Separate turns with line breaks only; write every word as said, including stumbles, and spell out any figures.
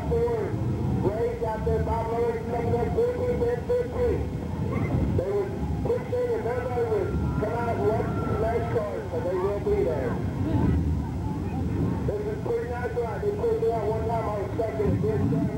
four Braves out there, Bob Lowry coming up quickly, then fifteen. They would push in and nobody would come out and watch the race cars, so they will be there. This is a pretty nice ride. They pulled me out one time, I was stuck in a ditch.